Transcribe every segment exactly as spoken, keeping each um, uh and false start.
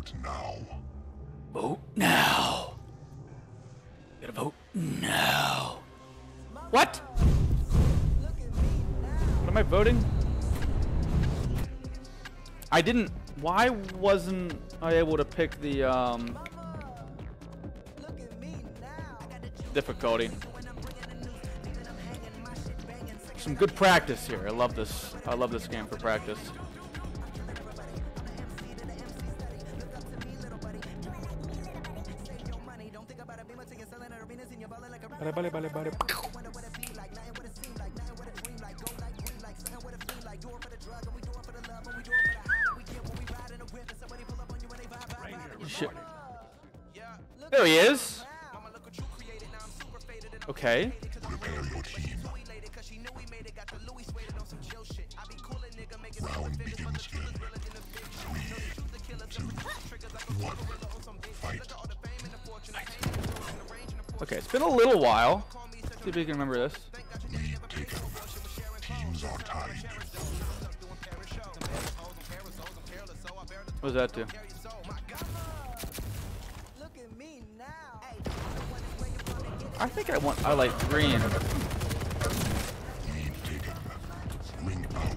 Vote now. Vote now. Gotta vote now. What? What am I voting? I didn't. Why wasn't I able to pick the um difficulty? Some good practice here. I love this. I love this game for practice. Vale, vale, vale, vale. Shit. There he is. Okay. Prepare your team. Round begins in three, two, one. Fight. Okay, it's been a little while. See if you can remember this. Lead taken. Teams are tied. What does that do? I think I want. I like green. Lead taken. Ring out.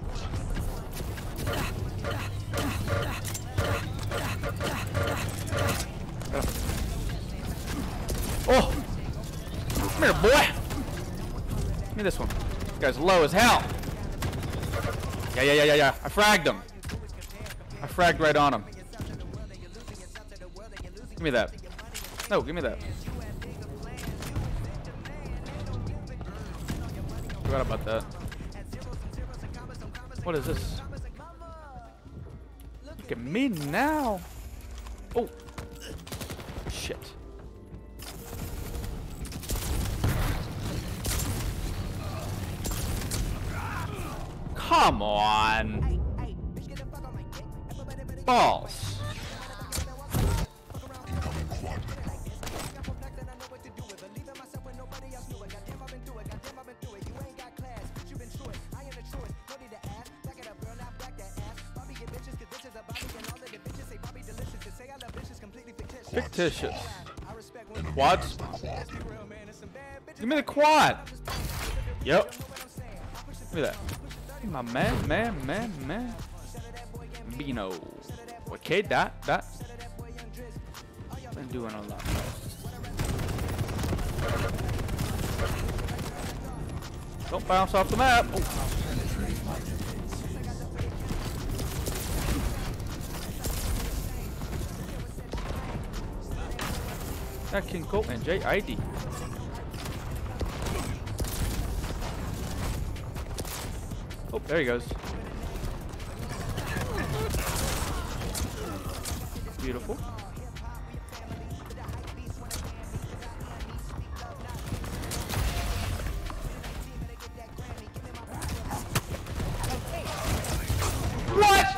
Oh! Come here, boy! Give me this one. This guy's low as hell. Yeah, yeah, yeah, yeah, yeah. I fragged him. I fragged right on him. Give me that. No, give me that. Forgot about that. What is this? Look at me now. Oh. Shit. Come on. Balls. Fictitious. Quads? Give me the quad. Yep. Give me that. My man, man, man, man. Bino. Okay, that, that. Been doing a lot. Don't bounce off the map. Oh. That King Colt and J I D. Oh, there he goes. Beautiful. What?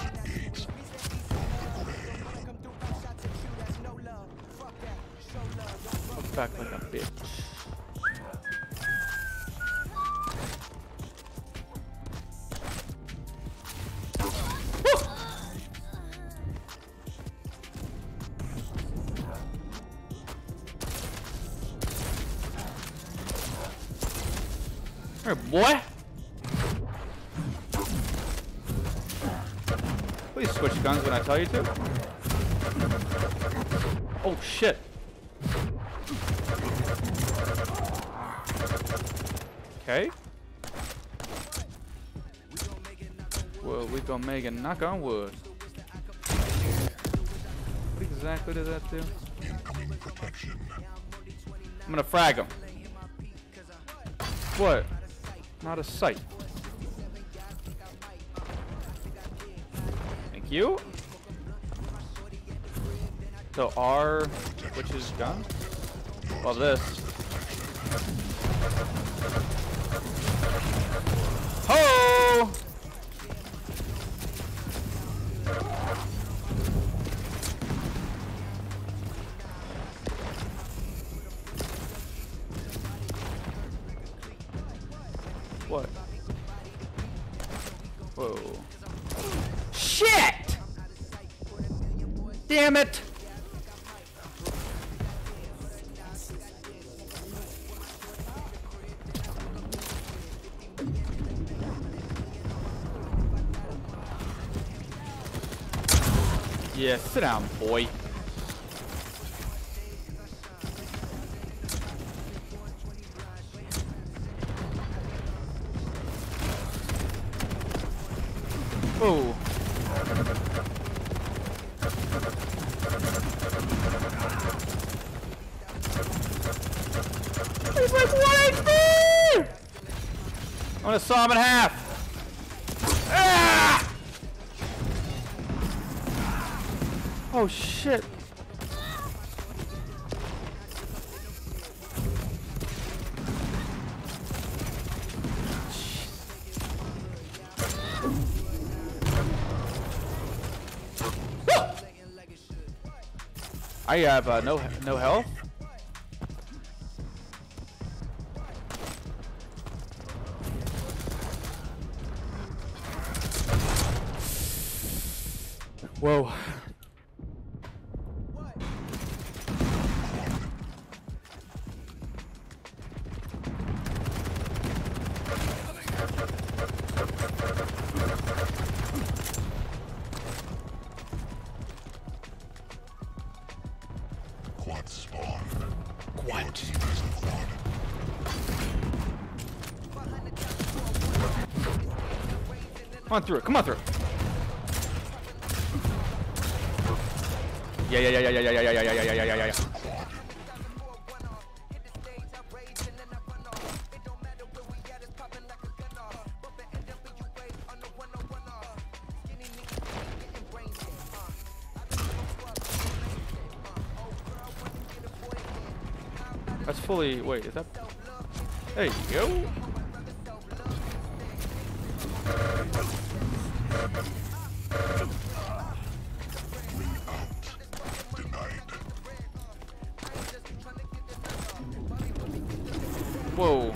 Look back like a bitch. Here, boy. Please switch guns when I tell you to. Oh shit. Okay. Well, we gonna make a knock on wood. What exactly does that do? Incoming protection. I'm gonna frag him. What? Not a sight. Thank you. So R, which is gun? Well, this. Ho! What? Whoa. Shit! Damn it! Yeah, sit down, boy. Whoa. He's like one H P! I'm gonna saw him in half. Ah! Oh shit. I have uh, no no health. Whoa. Quad spawn. Quad. Your team has the quad. Come on through it. Come on through it. Yeah, yeah, yeah, yeah, yeah, yeah, yeah, yeah, yeah, yeah, yeah, yeah, yeah. That's fully. Wait, is that? There you go. Whoa.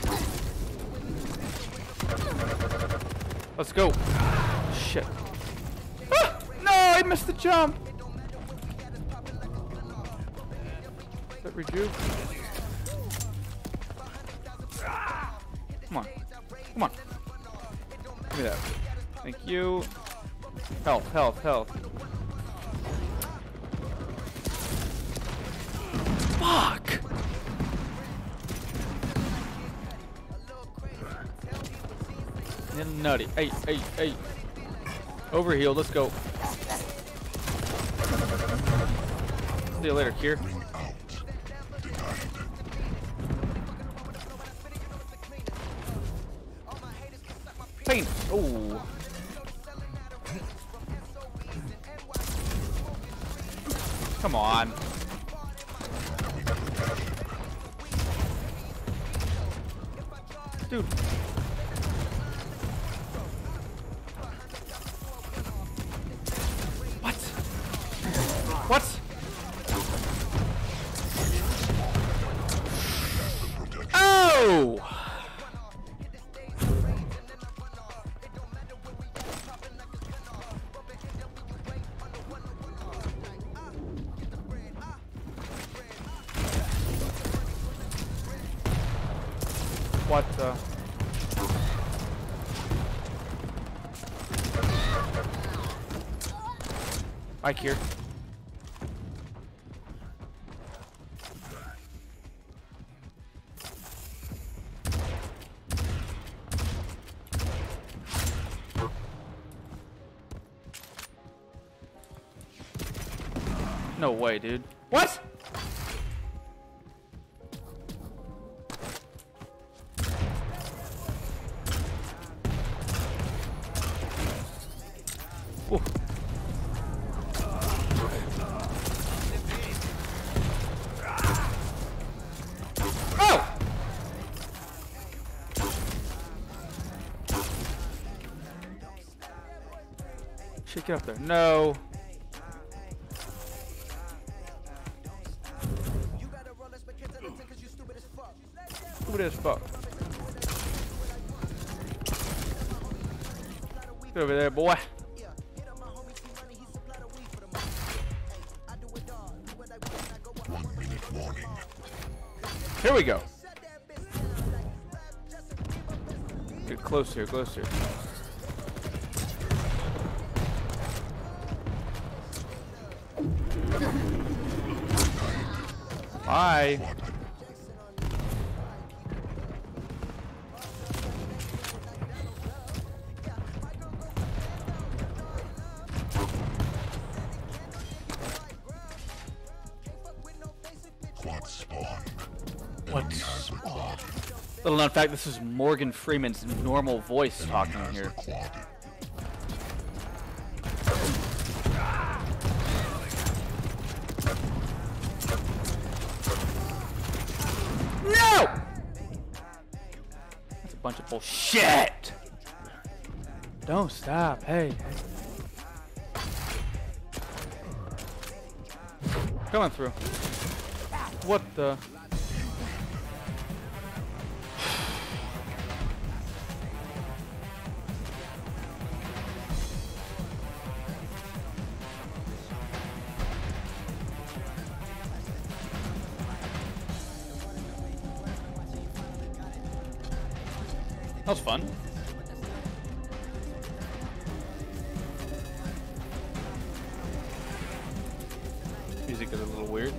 Let's go. Shit. Ah! No, I missed the jump. Is that rejuve? Come on. Come on. Give me that. Thank you. Health, health, health. Fuck! Nutty. Hey, hey, hey. Overheal, let's go. See you later, Kier. Pain. Oh. Come on. Dude. What? What? Oh! What the? Ike here. No way, dude. What? Ooh. Oh! Shit, get up there. No. Stupid as fuck. Get over there, boy. Here we go. Get closer, closer. Bye. Quad spawn. What spawn? Little known fact, this is Morgan Freeman's normal voice talking here. Quad. No! That's a bunch of bullshit. Don't stop. Hey. Coming through. What the? That was fun. Music is a little weird.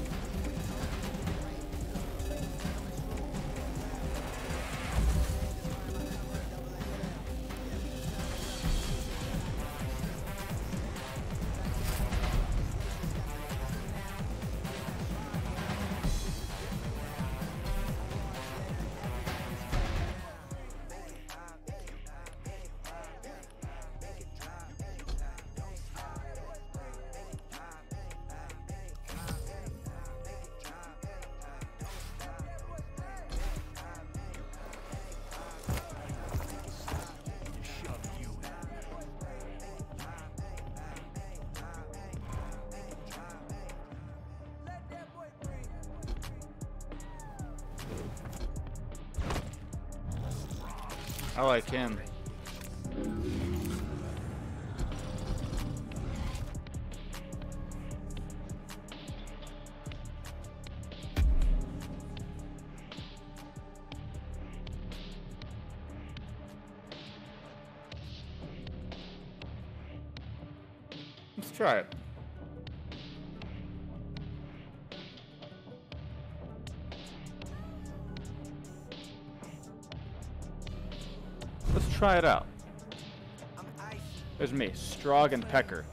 I like him. Let's try it. Let's try it out. There's me, Strog and Pecker.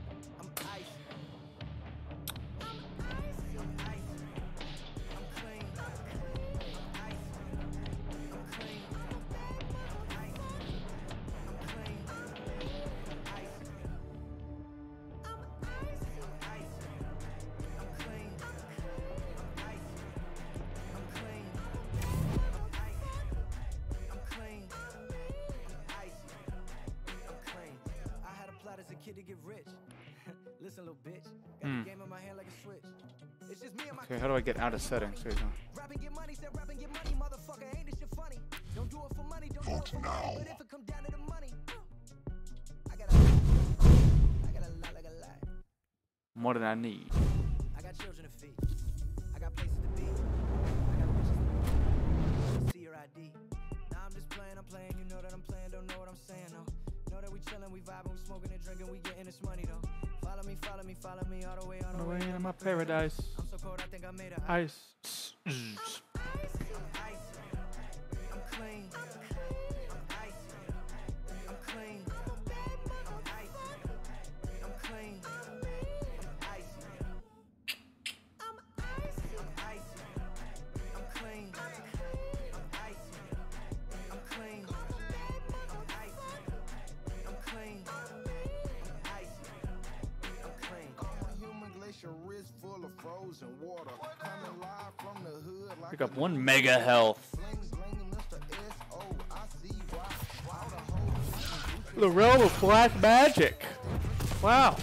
Hmm. Okay, how do I get out of settings? There you go. Vote now. More than I need. I got children to feed. I got places to be. I got riches to see your I D. Now I'm just playing, I'm playing. You know that I'm playing, don't know what I'm saying, though. Know that we chilling, we vibing, we smoking and drinking, we getting this money, though. Follow me, follow me, follow me all the way, all the way in my paradise. I'm so cold, I think I made a Ice. I'm clean. I'm icy. I'm clean. I'm icy. I'm clean. I'm icy. I'm icy. I'm clean. I'm icy. I'm clean. I'm icy. I'm clean. I'm icy. I'm clean. I'm a human glacier wrist full of frozen water. Coming live from the hood like Pick up one mega health. The realm of black magic. Wow.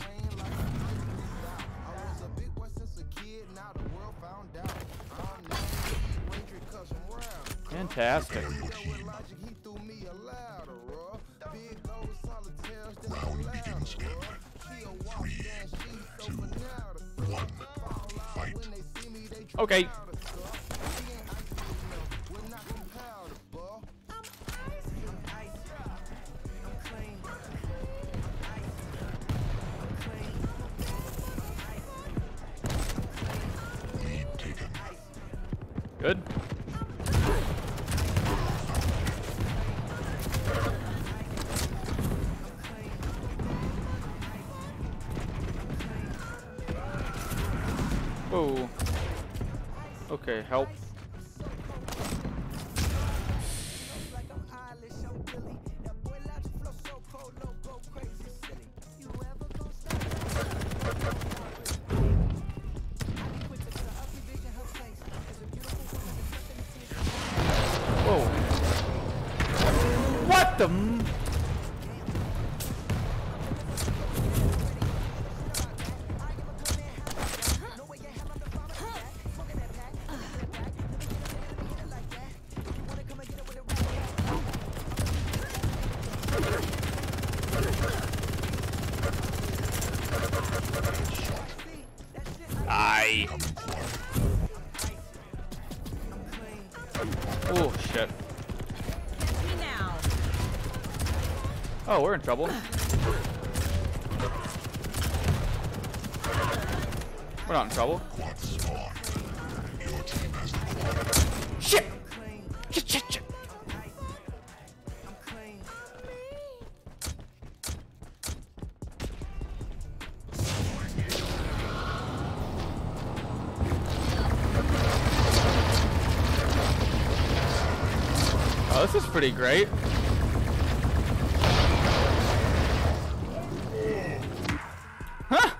Fantastic. Round begins in three, two, one. Fight. Okay. Good. Whoa. Okay, help. Whoa. What the m- Aye. Oh shit. Catch me now. Oh, we're in trouble. We're not in trouble. Quad spawn. Your team has the quad. Shit! Shit, shit, shit. Oh, this is pretty great. Huh?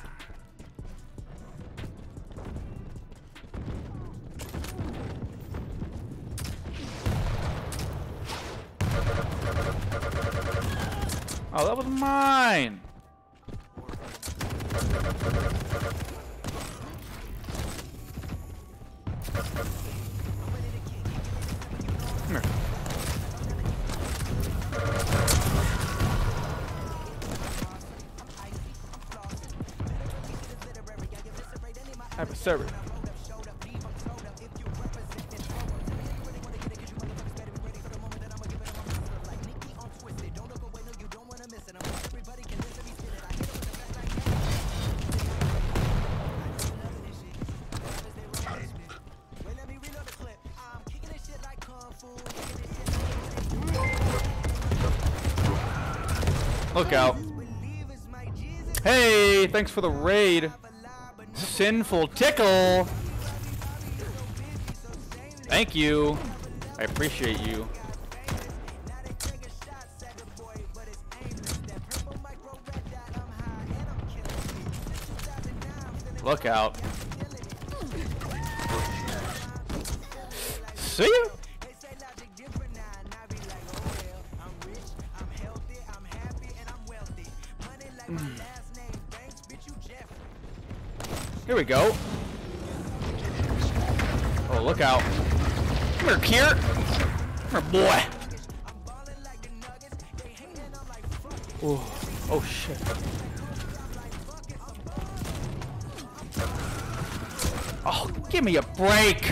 Oh, that was mine. Come here. I have a server. Look out. Hey, thanks for the raid. Sinful Tickle. Thank you. I appreciate you. Look out. See you. Here we go. Oh, look out. Come here, Kier. Come here, boy. Oh, oh shit. Oh, give me a break.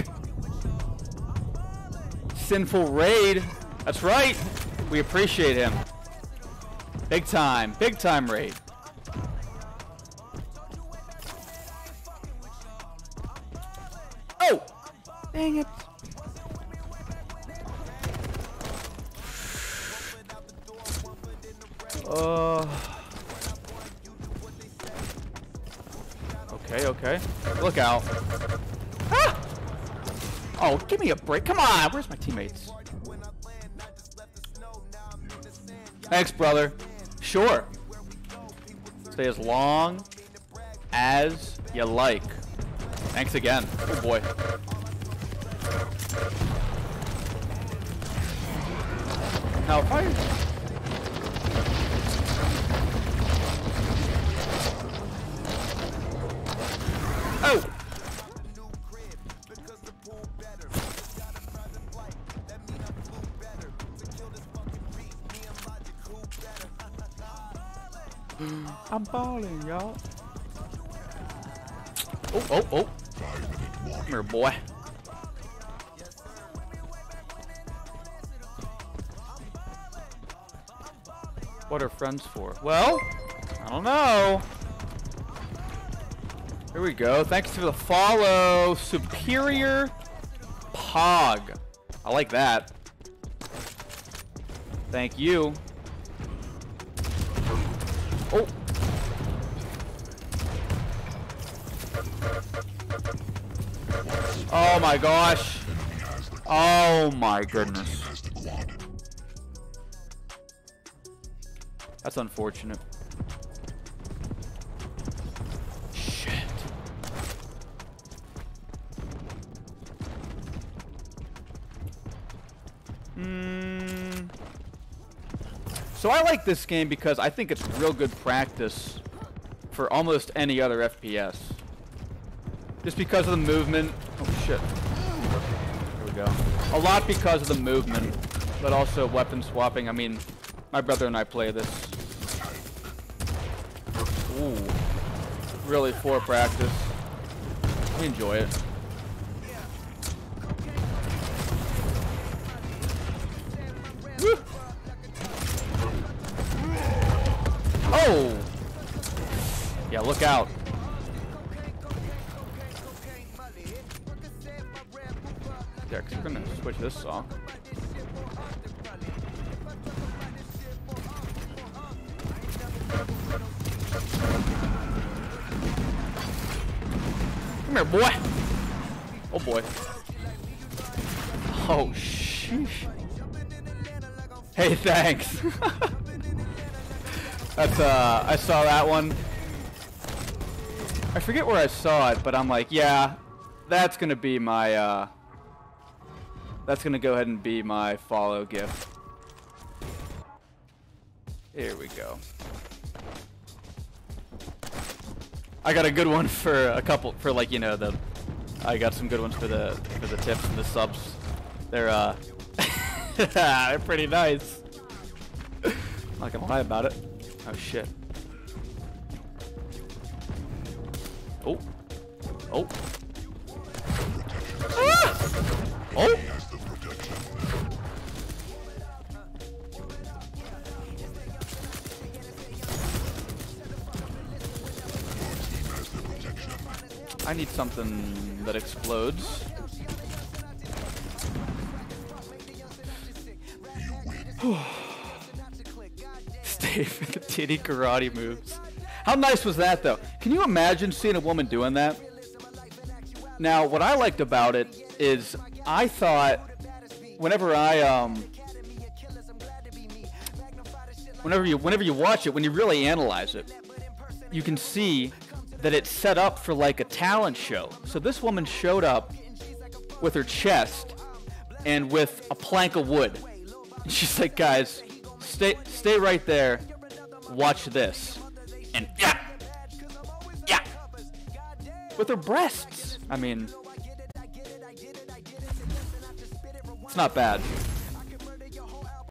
Sinful raid. That's right. We appreciate him. Big time. Big time raid. Oh! Dang it. Uh. Okay, okay. Look out. Ah! Oh, give me a break. Come on. Where's my teammates? Thanks, brother. Sure. Stay as long as you like. Thanks again. Oh boy. Now if I... Oh! I'm balling, y'all. Oh, oh, oh. Come here, boy. What are friends for? Well, I don't know. Here we go. Thanks for the follow, Superior hog. I like that. Thank you. Oh. Oh my gosh. Oh my goodness. That's unfortunate. Shit. Mm. So I like this game because I think it's real good practice for almost any other F P S. Just because of the movement. Oh shit. Here we go. A lot because of the movement, but also weapon swapping. I mean, my brother and I play this. Ooh. Really for practice. We enjoy it. Woo. Oh! Yeah, look out. Yeah, 'cause we're gonna switch this song. Come here, boy. Oh boy. Oh sheesh. Hey, thanks. That's uh, I saw that one. I forget where I saw it, but I'm like, yeah, that's gonna be my uh, that's gonna go ahead and be my follow gift. Here we go. I got a good one for a couple for like you know the. I got some good ones for the for the tips and the subs. They're uh, they're pretty nice. Not gonna lie about it. Oh shit. Oh. Oh. Ah! Oh. I need something that explodes. Stay for the titty karate moves. How nice was that, though? Can you imagine seeing a woman doing that? Now, what I liked about it is I thought whenever I um whenever you whenever you watch it, when you really analyze it, you can see that it's set up for like a talent show. So this woman showed up with her chest and with a plank of wood. And she's like, guys, stay stay right there, watch this. And yeah, yeah, with her breasts. I mean, it's not bad.